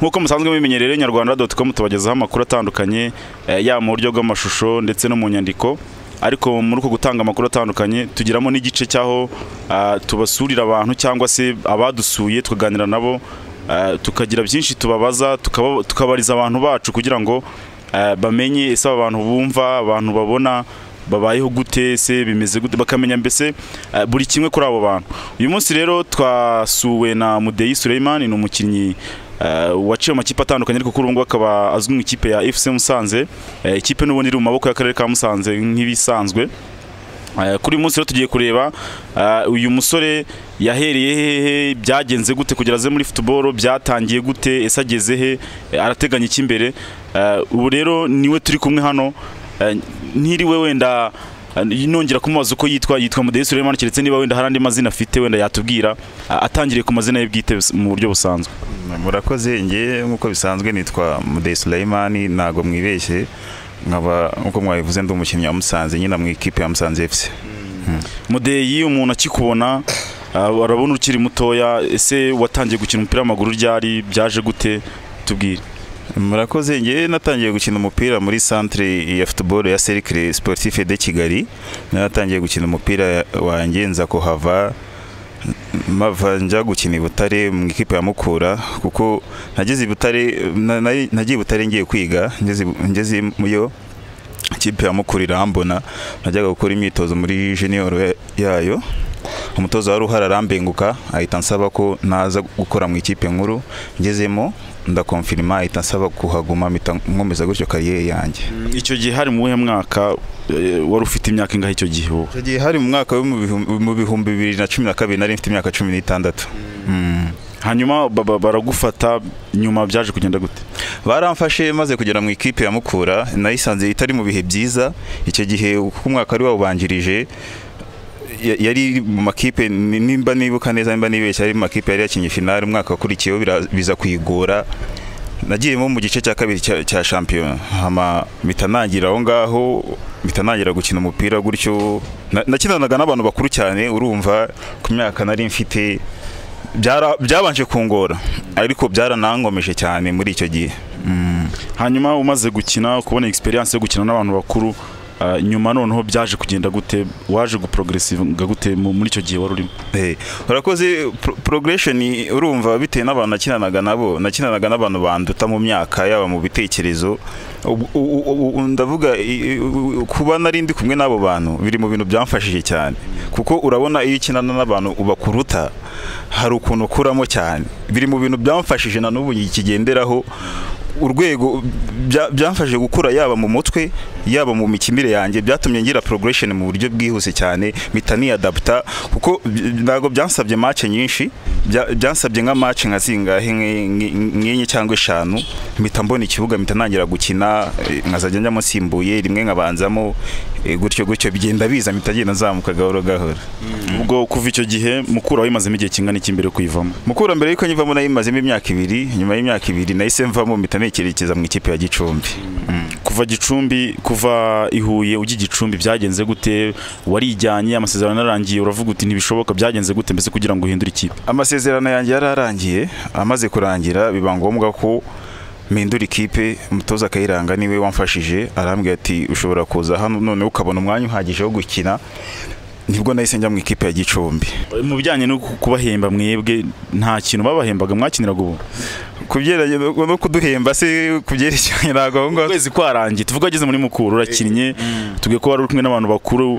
nkuko musanzwe mubimenyerere nyarwanda.com tubagezaho amakuru atandukanye ya mu buryo bw'amashusho ndetse no mu nyandiko, ariko muri uko gutanga amakuru atandukanye tugiramo n'igice cyaho tubasurira abantu cyangwa se abadusuye tukaganira nabo, tukagira byinshi tubabaza, tukabariza abantu bacu kugira ngo bamenye ese abantu bumva, abantu babona babayeho gute, se bimeze gute, bakamenya mbese buri kimwe kuri abo bantu. Uyu munsi rero twasuwe na Mudeyi Suleiman, ni umukinnyi waciye amakipe atandukanye, ariko kuri ubu akaba azwi mu ikipe ya FC Musanze, ikipe n'ubundi iri mu maboko y'akarere ka Musanze nk'ibisanzwe. Kuri uyu munsi rero tugiye kureba uyu musore yahereye hehe, byagenze gute kugera aze muri football, byatangiye gute, ese ageze he, arateganya iki imbere. Ubu rero niwe turi kumwe hano, ntiriwe wenda nongera kumubaza uko yitwa Mudeyi Suleiman, keretse niba wenda hari andi mazina afite wenda yatubwira, atangiriye ku mazina ye bwite mu buryo busanzwe. Murakoze, ngiye nkuko bisanzwe nitwa Mudeyi Suleiman, ntago mwibeshye, nkaba nkuko mwabivuze ndi umukinnyi wa Musanze, nyina mu ikipe ya Musanze FC. Mudeyi, umuntu akikubona arabona ukiri mutoya, ese watangiye gukina umupira w'amaguru ryari, byaje gute, tubwire. Murakoze, ngiye natangiye gukina umupira muri centre ya football ya Cercle Sportif de Kigali. Natangiye gukina umupira wanjye nza kuhava mava njya gukina i Butare mu ikipe ya Mukura, kuko nageze i Butare, nagiye Butare ngiye kwiga, ngeze muyo ikipe ya Mukura irambona, najyaga gukora imyitozo muri junior yayo. Umutoza wari uhari arambenguka, ahita ansaba ko naza gukora mu ikipe nkuru, ngezemo ndakonfirma, ahita ansaba kuhaguma, nkomeza gutyo kariyeri yanjye. Icyo gihe hari mu buhe mwaka, wari ufite imyaka ingahe icyo gihe? Icyo gihe hari mu mwaka mu bihumbi 2012, nari mfite imyaka 16. Hanyuma baragufata, nyuma byaje kugenda gute? Baramfashe maze kugera mu ikipe ya Mukura, nayisanze itari mu bihe byiza. Icyo gihe uko umwaka ari wawubanjirije, yari mu makipe, nimba nibuka neza, nimba nibeshya, ari mu makipe yari yakinye finale umwaka wakurikiyeho, biza kuyigora. Nagiyemo mu gice cya kabiri cya champion, hama mitanangira aho ngaho, mitanangira gukina umupira gutyo. Nakinanaga n'abantu bakuru cyane, urumva ku myaka nari mfite byabanje kungora, ariko byaranangomeje cyane muri icyo gihe. Hanyuma umaze gukina, kubona experience yo gukina n'abantu bakuru, nyuma noneho byaje kugenda gute, waje guprogressivinga gute muri icyo gihe wari urimo? Urakoze, progression urumva bitewe n'abantu nakinanaga nabo, nakinanaga n'abantu banduta mu myaka, yaba mu bitekerezo. Ndavuga kuba nari ndi kumwe n'abo bantu biri mu bintu byamfashije cyane, kuko urabona iyo ukinana n'abantu ubakuruta hari ukuntu ukuramo cyane. Biri mu bintu byamfashije na n'ubu ikigenderaho, urwego byamfashije gukura, yaba mu mutwe yaba mu mikinire yanjye, byatumye ngira progression mu buryo bwihuse cyane, mitani adapta, kuko ntago byansabye match nyinshi, byansabye nka match nka zingahe, nk'enye cyangwa 5, mpita mbona ikibuga, mpita nangira gukina, nkazajya njyamo simbuye rimwe, nkabanzamo gutyo bigenda biza, mpita ngenda nzamuka gahoro gahoro. Ubwo kuva icyo gihe Mukura wayimazemo igihe kingana iki mbere kuyivamo? Mukura mbere yuko nyivamo nayimazemo imyaka 2, nyuma y'imyaka 2 nahise mvamo, mpita nekerekeza mu ikipe ya Gicumbi. Kuva Gicumbi, kuva Ihuye ujya Gicumbi, byagenze gute? Warijyanye, amasezerano narangiye, uravuga uti ntibishoboka, byagenze gute mbese kugira ngo uhindure ikipe? Amasezerano yanjye yararangiye, amaze kurangira biba ngombwa ko mpindura ikipe. Umutoza Kayiranga niwe wamfashije, arambwira ati ushobora kuza hano none ukabona umwanya uhagije wo gukina. Nibwo nahise njya mu ikipe ya Gicumbi. Mu bijyanye no kubahemba, mwebwe nta kintu babahembaga mwakiniraga? Ubu kubyeranye no kuduhemba se, kubyerekanye ntago aho ngaho. Kwezi kwarangiye, tuvuga ageze muri Mukura urakinnye, tugiye ko wari kumwe n'abantu bakuru,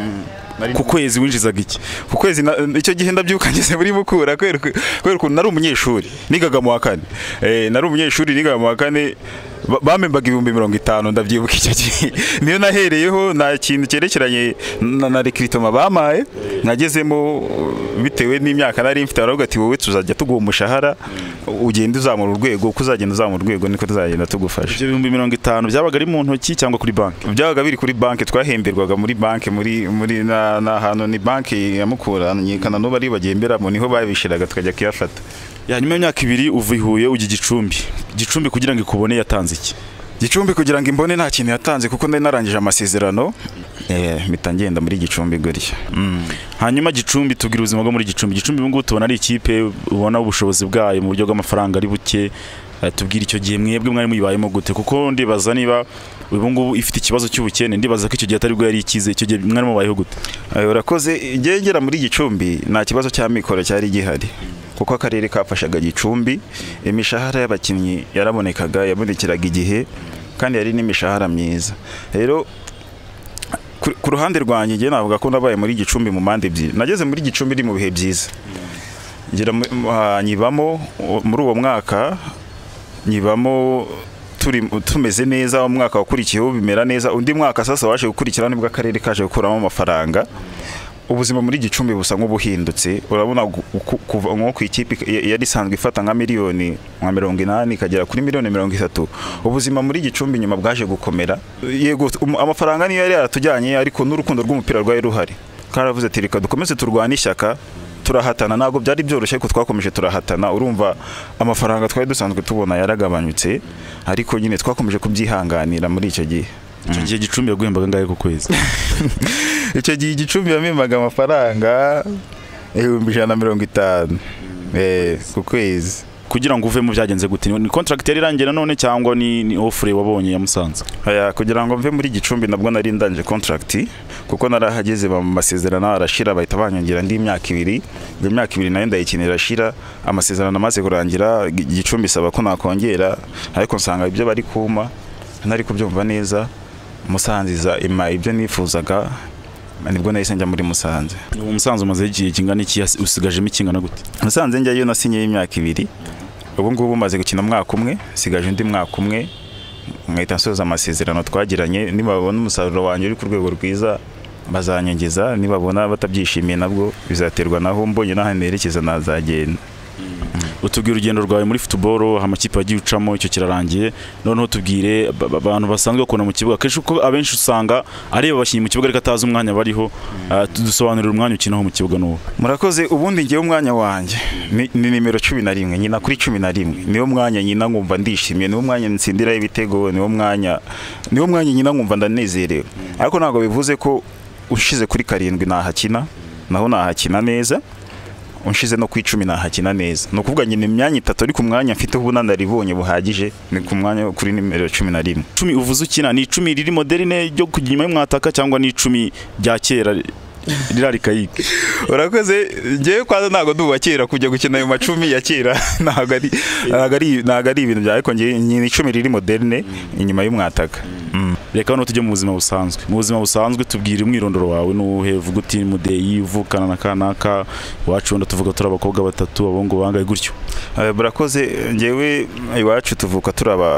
ku kwezi winjizaga iki? Ku kwezi icyo gihe ndabyuka ngeze muri Mukura, kubera ko nari umunyeshuri nigaga mu wa 4. Nari umunyeshuri nigaga mu wa 4, bamembaga 50,000, ndabyibuka icyo gihe. Niyo nahereyeho, nta kintu cyerekeranye na recruitment bamaye, nagezemo bitewe n'imyaka nari mfite, aravuga ati wowe tuzajya tuguha umushahara, ugenda uzamura urwego, uko uzagenda uzamura urwego niko tuzagenda tugufasha. Ibyo 50,000 byabaga ari mu ntoki cyangwa kuri banki? Byabaga biri kuri banki, twahemberwaga muri banki, muri na hano ni banki ya Mukura, nyikana no bari bagemberamo, niho babishiraga tukajya kuyafata. Nyuma y'imyaka 2 uva Ihuye ujya Gicumbi. Gicumbi kugira ngo ikubone yatanze iki? Gicumbi kugira ngo imbone nta kintu yatanze, kuko nari narangije amasezerano, mpita ngenda muri Gicumbi gutya. Hanyuma Gicumbi, tubwira ubuzima bwo muri Gicumbi. Gicumbi ubu ngubu tubona ari ikipe ubona ubushobozi bwayo mu buryo bw'amafaranga ari buke, tubwira icyo gihe mwebwe mwari muyibayemo gute, kuko ndibaza niba ubu ngubu ifite ikibazo cy'ubukene, ndibaza ko icyo gihe atari bwo yari ikize. Icyo gihe mwari mubayeho gute? Urakoze. Ngera muri Gicumbi nta kibazo cy'amikoro cyari gihari, kuko akarere kafashaga Gicumbi, imishahara y'abakinnyi yarabonekaga, yabonekeraga igihe, kandi yari n'imishahara myiza. Rero ku ruhande rwanjye ngiye navuga ko nabaye muri Gicumbi mu mande ebyiri. Nageze muri Gicumbi iri mu bihe byiza, ngira nyibamo muri uwo mwaka, nyibamo tumeze neza. Umwaka wakurikiyeho bimera neza, undi mwaka sasa waje gukurikira nibwo akarere kaje gukuramo amafaranga. Ubuzima muri Gicumbi busa nk'ubuhindutse. Urabona kuva nko ku ikipe yari isanzwe ifata nka miliyoni nka 80 ikagera kuri miliyoni 30. Ubuzima muri Gicumbi nyuma bwaje gukomera. Yego amafaranga niyo yari yaratujyanye, ariko n'urukundo rw'umupira rwari ruhari. Karavuze ati reka dukomeze turwana ishyaka, turahatana. Ntabwo byari byoroshye, ariko twakomeje turahatana. Urumva amafaranga twari dusanzwe tubona yaragabanyutse, ariko nyine twakomeje kubyihanganira muri icyo gihe. Icyo gihe Gicumbi yaguhembaga ngahe ku kwezi? Icyo gihe Gicumbi yamembaga amafaranga 150 ku kwezi. Kugira ngo uve mu byagenze gute? Ni contract yari irangira none cyangwa ni offre wabonye ya Musanze? Kugira ngo mve muri Gicumbi nabwo nari ndanje contract, kuko narahageze mu masezerano arashira, bahita banyongera indi imyaka 2. Imyaka 2 nayo ndayikinira ashira, amasezerano amaze kurangira. Gicumbi saba ko nakongera, ariko nsanga ibyo bari kuma ntari kubyumva neza. Musanziza ibyo nifuzaga, nibwo nahise njya muri Musanze. Musanze umaze igihe kingana iki? Usigajemo ikingana gute? Musanze njyayo nasinye imyaka 2. Ubu ngubu maze gukina umwaka umwe, sigaje undi mwaka umwe, nkahita nsoza amasezerano twagiranye. Nibabona umusaruro wanjye uri ku rwego rwiza bazanyongeza, nibabona batabyishimiye nabwo bizaterwa naho mbonye naho nerekeza nazagenda. Utubwira urugendo rwawe muri football, amakipe yagiye ucamo, icyo kirarangiye. Noneho tubwire abantu basanzwe bakona mu kibuga, kenshi uko abenshi usanga areba abakinnyi mu kibuga ariko atazi umwanya bariho. Tudusobanurira umwanya ukinaho mu kibuga n'uwo. Murakoze. Ubundi ngiye umwanya wanjye ni nimero 11, nyina kuri 11. Niwo mwanya nyina ngumva ndishimye, niwo mwanya nsindira ibitego, niwo mwanya nyina ngumva ndanezerewe. Ariko ntabwo bivuze ko ushize kuri 7 nahakina, naho nahakina neza. Unshize no ku 10 nahakina neza. No kuvuga nyine imyanya 3 ari ku mwanya mfite ubu nandaribonye buhagije, ni ku mwanya kuri nimero 11. 10 uvuze ukina ni 10 riri moderne ryo kujyima y'umwataka, cyangwa ni 10 bya kera rirari kayike? Urakoze. Ngiye kwaza ntago nduba kera kujya gukina ayo macumi ya kera, ntago ari ibintu bya, ariko ngiye ni 10 riri moderne inyuma y'umwataka. Reka no tujye mu buzima busanzwe. Mu buzima busanzwe tubwire umwirondoro wawe n'uhe, vuga uti Mudeyi uvukana na kanaka, iwacu wenda tuvuga turi abakobwa 3, abongo bangaye gutyo. Murakoze. Ngewe iwacu tuvuka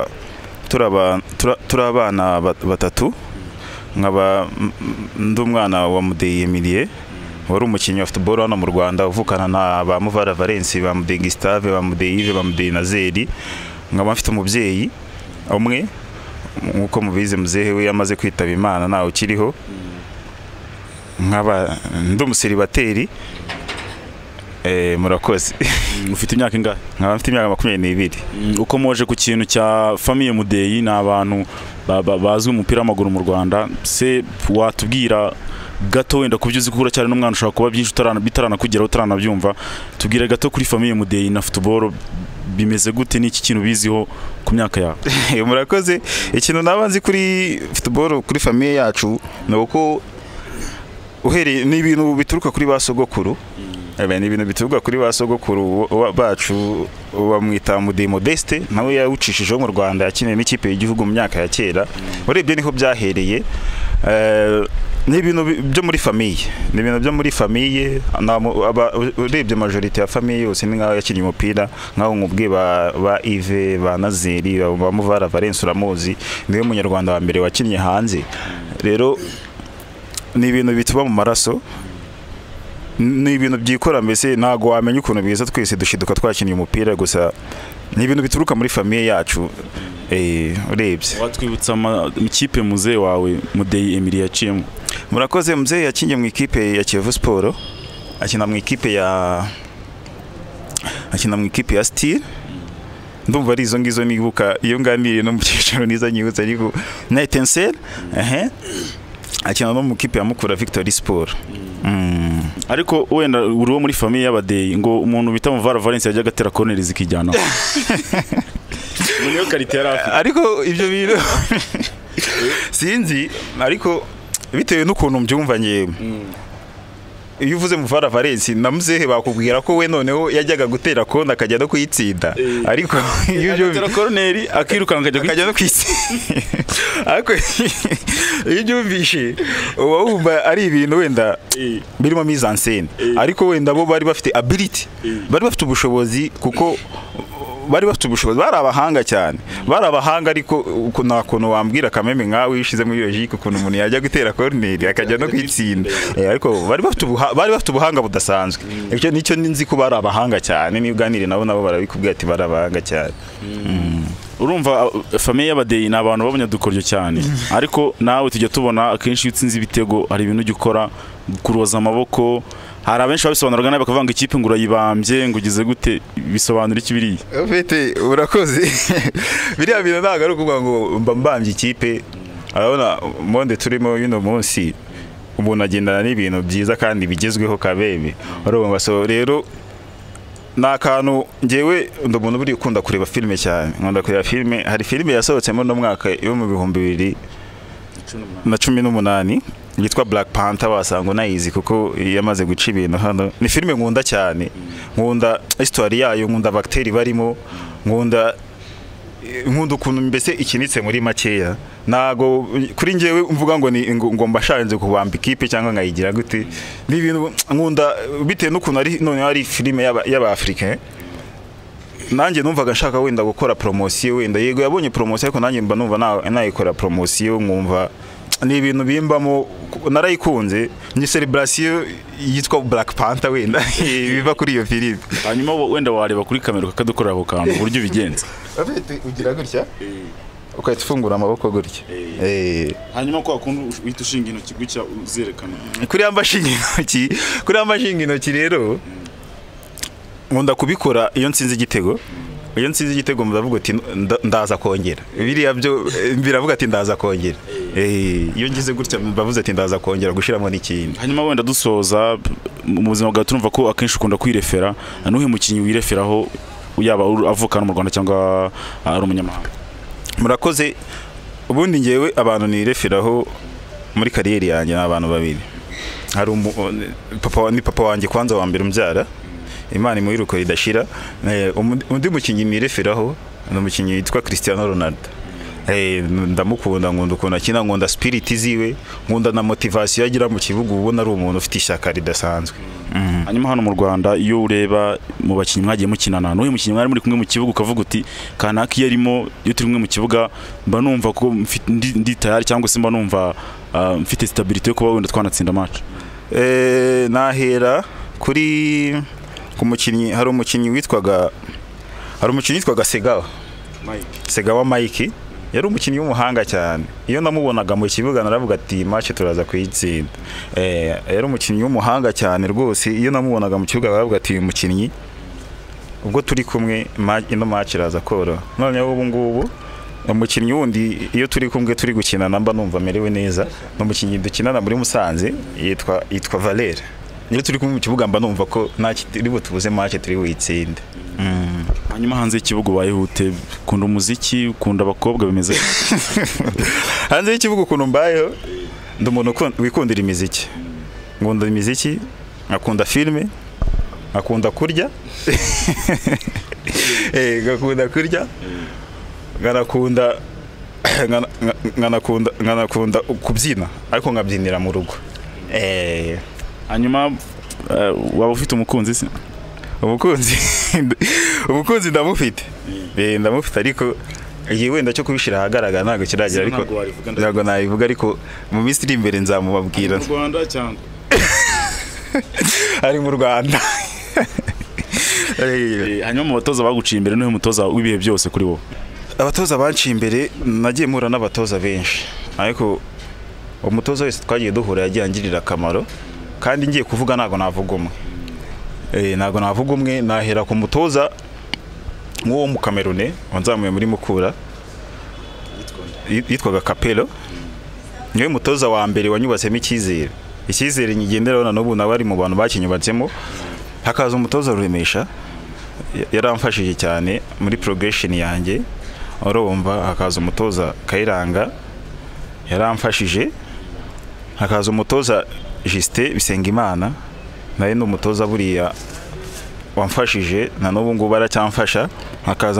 turabana 3. Nkaba ndumwana wa Mudeyi Emilie, wari umukinnyi wa football hano mu Rwanda, uvukana na ba Muvara Valence, ba Mudeyi Gustave, ba Mudeyi Yves, ba Mudeyi Nazeri. Nkaba mfite umubyeyi umwe, nkuko mubize muzehe we yamaze kwitaba Imana nawe ukiriho. Nkaba ndumuseribateri. Murakoze. Ufite imyaka ingahe? Nkaba mfite imyaka 22. Uko moje ku kintu cya famille Mudeyi, ni abantu bazwi umupira w'amaguru mu Rwanda, se watubwira gato wenda kubyuzi kukura cyane n'umwana ushaka kuba byinshi bitaranakugeraho utaranabyumva. Tubwire gato kuri famille Mudeyi na football bimeze gute, n'iki kintu biziho ku myaka yawe? Murakoze. Ikintu nabanzi kuri football kuri famille yacu nuko uhereye ni ibintu bituruka kuri basogokuru. Ni ibintu bituruka kuri basogokuru bacu, bamwita Mudeyi Modeste, nawe yawucishijeho mu Rwanda, yakineye n'ikipe y'igihugu mu myaka ya kera. Urebye niho byahereye. Ni ibintu byo muri famille, ni ibintu byo muri famille. Urebye majorité ya famille yose ni nkaho yakinnye umupira, nkaho nkubwe ba Yves, ba Nazeri, ba Muvara Valence uramuzi, niwe munyarwanda wa mbere wakinnye hanze. Rero ni ibintu bituba mu maraso, ni ibintu byikora, mbese ntago wamenya ukuntu biza twese dushiduka twakinnye umupira, gusa ni ibintu bituruka muri famille yacu. Urebye watwibutsa ikipe muzehe wawe Mudeyi Emilie yaciyemo? Murakoze. Muzehe yakinye mu ikipe ya Kiyovu Sport, akina mu ikipe ya Steel. Ndumva ari izo ngizo nibuka, iyo nganiriye no mu cyicaro niza nyibutsa, ariko na Etincelle. Akina no mu ikipe ya Mukura Victory Sport. Ariko wenda uri wo muri famille y'Abadeyi, ngo umuntu bita Muvara Valence yajya gatera corner zikijyana. niyo karite yari afite. ariko ibyo bintu sinzi, ariko bitewe n'ukuntu mbyumva nyewe. Iyo uvuze Muvara Valens na Muzehe bakubwira ko we noneho yajyaga gutera kona akajya no kuyitsinda, ariko iyo yatera corner akirukanka akajya no kuyitsinda. Ariko iyo ubyumvishe uba wumva ari ibintu wenda birimo mise en scène, ariko wenda bo bari bafite ability, bari bafite ubushobozi, kuko bari bafite ubushobozi, bari abahanga cyane, bari abahanga. Ariko nta kuntu wambwira Kameme nkawe wishize muri logique ukuntu umuntu yajya gutera corner akajya no kwitsinda, ariko bari bafite ubuhanga budasanzwe. Icyo nicyo nzi ko bari abahanga cyane, niyo uganire nabo barabikubwira ati bari abahanga cyane. Urumva famille y'abadeyi ni abantu b'abanyadukoryo cyane, ariko nawe tujya tubona akenshi iyo utsinze ibitego hari ibintu ujya ukora kuroza amaboko. Hari abenshi babisobanuraga nabi bakavanga ikipe ngo urayibambye ngo ugize gute, bisobanura iki biriya? Ufite urakoze. Biriya bintu ntabwo ari ukuvuga ngo mbambye ikipe. Urabona monde turimo yuno munsi umuntu agendana n'ibintu byiza kandi bigezweho kabebe. Urumva so rero nakantu ngewe umuntu buri ukunda kureba filme cyane, nkunda kureba filme. Hari filme yasohotsemo no mwaka yo mu 2018 yitwa Black Panther, wasanga unayizi kuko yamaze guca ibintu hano. Ni filme nkunda cyane, nkunda histoire yayo, nkunda bacterie barimo, nkunda ukuntu mbese ikinitse muri makeya. Nago kuri ngewe mvuga ngo ni ngo mbashanze kubamba ikipe cyangwa ngayigira gute. Ni ibintu nkunda bitewe n'ukuntu ari none ari filme y'Abafrika. Nanjye numvaga nshaka wenda gukora promotion, wenda yego yabonye promotion, ariko nanjye mba numva nayikora promotion, nkumva ni ibintu bimbamo narayikunze. Ni celebration yitwa Black Panther wenda biva kuri iyo filime. Hanyuma wenda wareba kuri kamera ukadukorera ako kantu uburyo bigenza. Afite ugira gutya ukahita ufungura amaboko gutya. Hanyuma ko akunda uhita ushinga intoki gutya uzerekana. Kuri amashinga intoki rero nkunda kubikora iyo nsinze igitego. Iyo nsinze igitego muravuga ati ndaza kongera. Biriya byo biravuga ati ndaza kongera. Iyo ngize gutya bavuze ati ndaza kongera gushiramo n'ikindi. Hanyuma wenda dusoza mu buzima bwa turumva ko akenshi ukunda kwirefera, nuhe mukinyi wireferaho yaba avukana mu Rwanda cyangwa ari umunyamahanga? Murakoze. Ubundi ngewe abantu nireferaho muri kariyeri yanjye n'abantu babiri. Hari papa wanjye kwanza wa mbere umbyara, Imana imuhiruko ridashira. Undi mukinyi nireferaho ni umukinyi witwa Cristiano Ronaldo. Ndamukunda, nkunda ukuntu akina, nkunda spirit ziwe, nkunda na motivation yagira mu kibuga, ubona ari umuntu ufite ishyaka ridasanzwe. Hanyuma hano mu Rwanda iyo ureba mu bakinyi mwagiye mukinana, n'uyu mukinyi mwari muri kumwe mu kibuga ukavuga uti kanaka iyo arimo, iyo turi kumwe mu kibuga mba numva ko ndi tayari, cyangwa se mba numva mfite stability yo kuba wenda twanatsinda match? Nahera kuri ku mukinyi, hari umukinyi witwaga Segawa Mike. Yari umukinyi w'umuhanga cyane. Iyo namubonaga mu kibuga naravuga ati match turaza kuyitsinda. Yari umukinyi w'umuhanga cyane rwose. Iyo namubonaga mu kibuga naravuga ati uyu mukinyi ubwo turi kumwe ino match iraza koro. None ubu ngubu umukinyi wundi iyo turi kumwe turi gukina namba numva merewe neza. No mukinyi dukinana muri Musanze yitwa Valère. Iyo turi kumwe mu kibuga mba numva ko turi butubuze match turi witsinde. Hanyuma hanze y'ikibuga bayihute, ukunda umuziki, ukunda abakobwa, bimeze? Hanze y'ikibuga ukuntu mbayeho, ndi umuntu wikundira imiziki. Nkunda imiziki, akunda filme, akunda kurya. Gakunda kurya. Nganakunda kubyina, ariko nkabyinira mu rugo. Hanyuma waba ufite umukunzi se? Umukunzi ndamufite. Ndamufite, ariko igihe wenda cyo kubishira ahagaragara ntabwo kiragira, ariko ntabwo nabivuga, ariko mu minsi iri imbere nzamubabwira. Mu Rwanda cyangwa ari mu Rwanda. Hanyuma mu batoza baguciye imbere, n'uyu mutoza w'ibihe byose kuri wowe? Abatoza banciye imbere nagiye mpura n'abatoza benshi, ariko umutoza wese twagiye duhura yagiye angirira akamaro, kandi ngiye kuvuga ntabwo navuga umwe. Ntabwo navuga umwe. Nahera ku mutoza nk'uwo mu Cameroon wanzamuye muri Mukura yitwaga Capello. Niwe mutoza wa mbere wanyubatsemo icyizere nyigenderaho na n'ubu nawe ari mu bantu bakinyubatsemo. Hakaza umutoza Ruremesha, yaramfashije cyane muri progression yanjye. urumva, hakaza umutoza Kayiranga yaramfashije, hakaza umutoza Justin Bisengimana naye ni umutoza buriya wamfashije na n'ubu ngubu aracyamfasha, hakaza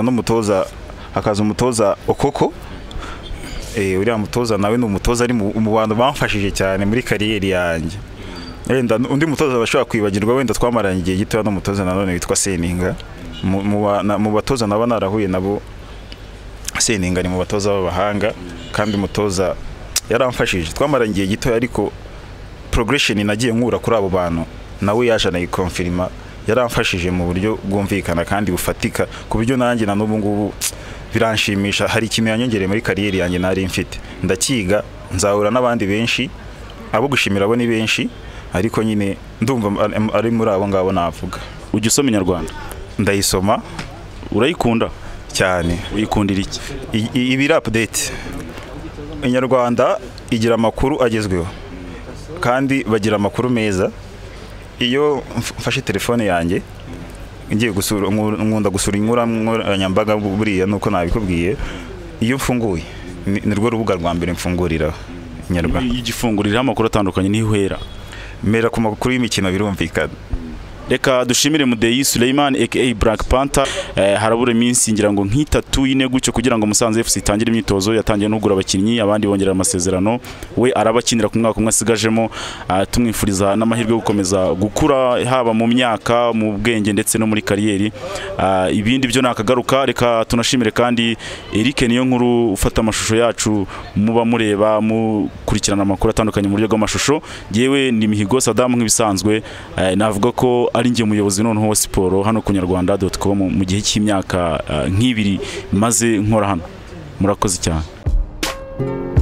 umutoza Okoko, uriya mutoza nawe ni umutoza ari mu bantu bamfashije cyane muri kariyeri yanjye. Wenda undi mutoza bashobora kwibagirwa wenda twamaranye igihe gito n'umutoza nanone witwa Seninga, mu batoza naba narahuye nabo. Seninga ni mu batoza b'abahanga kandi umutoza yaramfashije, twamaranye igihe gito ariko progression nagiye nkura kuri abo bantu nawe yaje anayikonfirma, yaramfashije mu buryo bwumvikana kandi bufatika ku buryo nanjye na n'ubu ngubu biranshimisha. Hari ikintu yanyongereye muri kariyeri yanjye nari mfite, ndakiga, nzahura n'abandi benshi, abo gushimira abo ni benshi, ariko nyine ndumva ari muri abo ngabo navuga. Ujya usoma Inyarwanda? Ndayisoma. Urayikunda cyane? Uyikundira iki? Ibiri update. Inyarwanda igira amakuru agezweho kandi bagira amakuru meza. Iyo mfashe telefone yanjye ngiye gusura, nkunda gusura inkoranyambaga buriya nuko nabikubwiye, iyo mfunguye ni rwo rubuga rwa mbere mfungurira Inyarwanda. Igifungurira amakuru atandukanye n'ihwera mera ku makuru y'imikino birumvikana. Reka dushimire Mudeyi Suleiman aka Black Panther. Harabura iminsi ngira ngo nk'itatu ine gutyo kugira ngo Musanze FC itangire imyitozo. Yatangiye no kugura abakinnyi, abandi bongerera amasezerano, we arabakinira ku mwaka umwe asigajemo. Tumwifuriza n'amahirwe yo gukomeza gukura haba mu myaka, mu bwenge ndetse no muri kariyeri. Ibindi byo nakagaruka. Reka tunashimire kandi Eric niyo nkuru ufata amashusho yacu, muba mureba mukurikirana amakuru atandukanye mu buryo bw'amashusho. Yewe ni Mihigo Saddam nk'ibisanzwe, navuga ko ari ngiye umuyobozi noneho wa siporo hano ku Nyarwanda.com mu gihe cy'imyaka nk'ibiri maze nkora hano. Murakoze cyane.